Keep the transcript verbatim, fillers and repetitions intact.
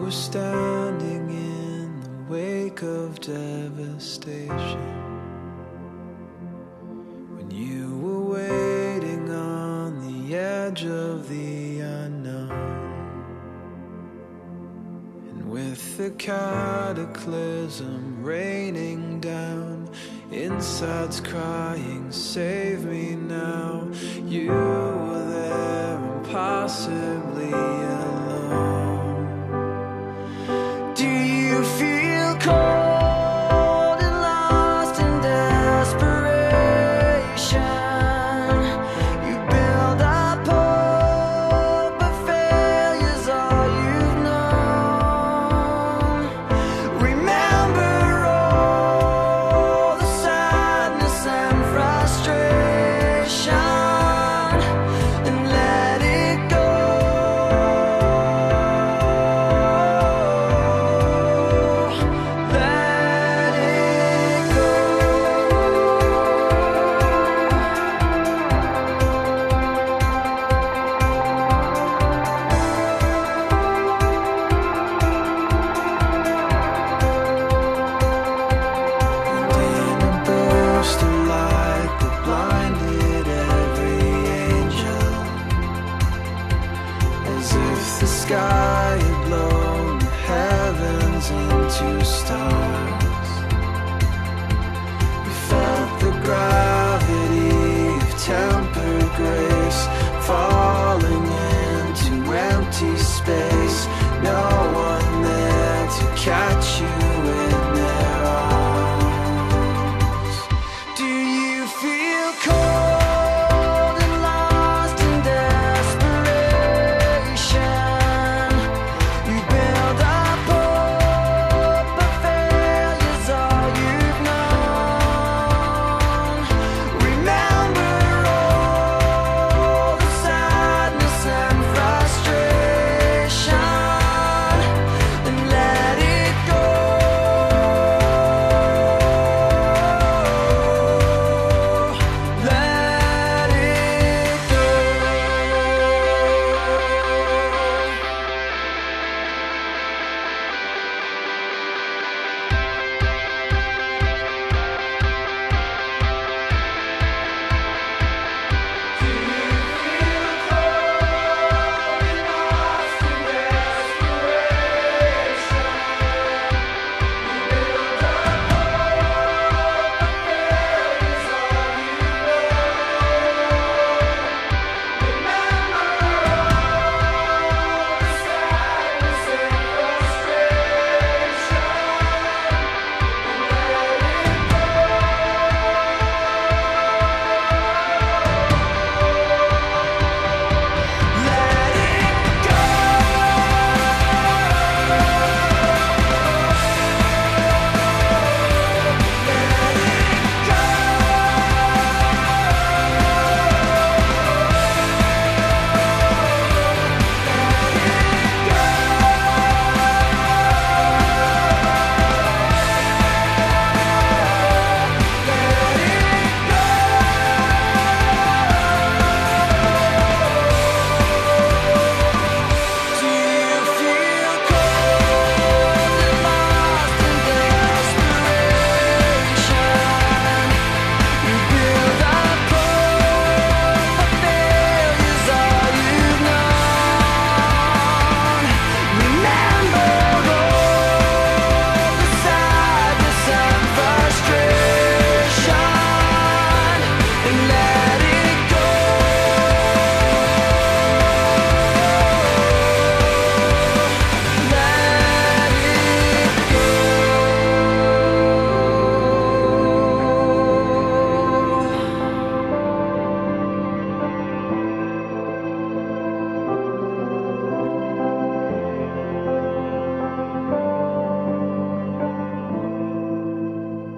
were standing in the wake of devastation, when you were waiting on the edge of the unknown. And with the cataclysm raining down, inside's crying, save me now. You were there, impossibly alone. Do you feel cold and lost in desperation? You build up hope, but failure's all you've known. Remember all the sadness and frustration, and let it go. Let it go. And in a burst of light that blinded every angel, as if the sky had blown the heavens into stars,